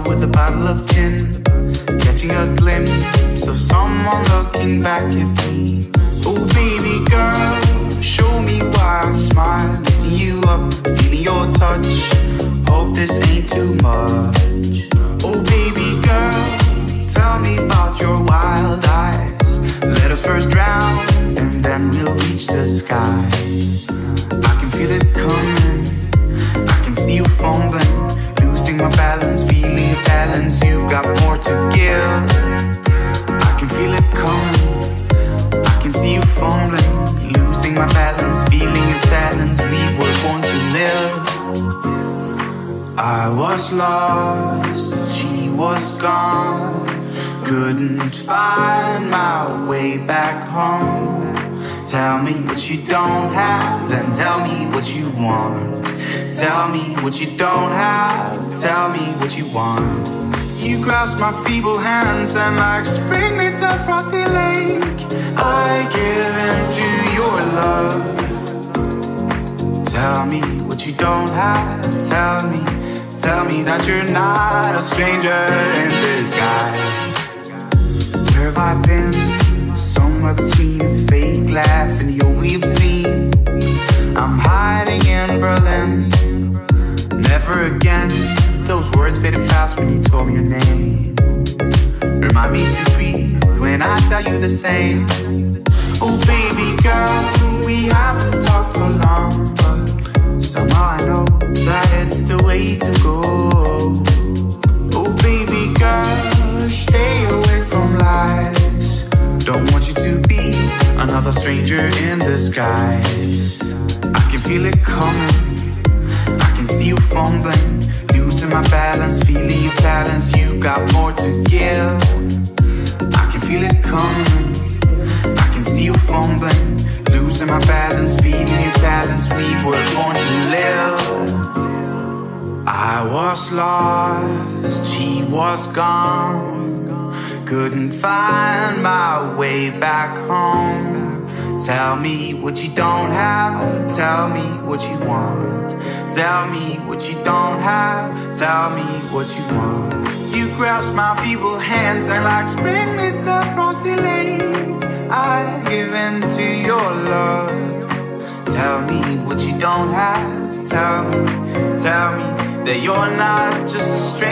bar with a bottle of gin, catching a glimpse of someone looking back at me. Oh baby girl, show me why I smile, lifting you up, feeling your touch. Hope this ain't too much. Oh baby girl, tell me about your wild eyes. Let us first drown, and then we'll reach the skies. I can feel it coming, I can see you fumbling, losing my balance, feeling your talents. You've got more to give. I can feel it coming, I can see you fumbling, losing my balance, feeling your talents. We were born to live. I was lost, she was gone, couldn't find my way back home. Tell me what you don't have, then tell me what you want. Tell me what you don't have, tell me what you want. You grasp my feeble hands, and like spring meets the frosty lake, I give into your love. Tell me what you don't have, tell me that you're not a stranger in disguise. Where have I been? Somewhere between a fake laugh and the overly obscene. I'm hiding in Berlin. Never again. Those words faded fast when you told me your name. Remind me to breathe when I tell you the same. Oh baby girl, we haven't talked for long, but somehow I know that it's the way to go. Oh baby girl, stay away from lies. Don't want you to be another stranger in disguise. I can feel it coming, I can see you fumbling, losing my balance, feeling your talents. You've got more to give. I can feel it coming, I can see you fumbling, losing my balance, feeling your talents. We were born to live. I was lost, she was gone, couldn't find my way back home. Tell me what you don't have, tell me what you want. Tell me what you don't have, tell me what you want. You grasp my feeble hands, and like spring meets the frosty lake, I give in to your love. Tell me what you don't have, tell me that you're not just a stranger